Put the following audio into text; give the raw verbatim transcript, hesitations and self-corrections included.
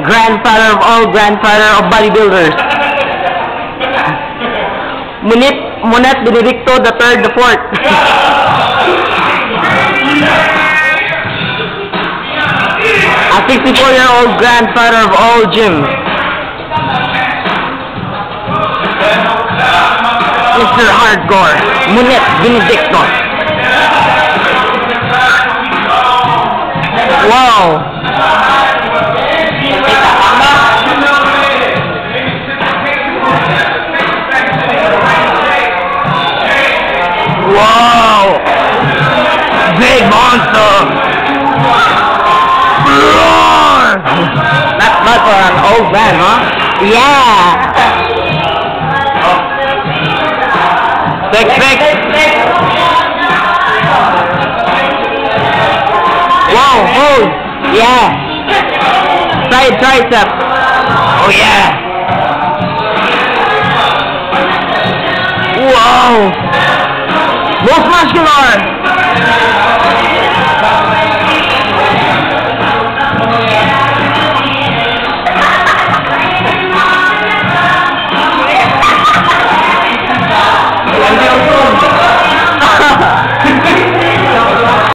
grandfather of all grandfather of bodybuilders. Monet, Monet, Benedicto, the third, the fourth. A sixty-four-year-old grandfather of all gyms. Mister Hardcore, Monet, Benedicto. Wow. Wow! Big monster! Roar! That's not for an old man, huh? Yeah! Six, six! Wow, hold! Yeah! Side tricep! Oh yeah! Wow! Most muscular!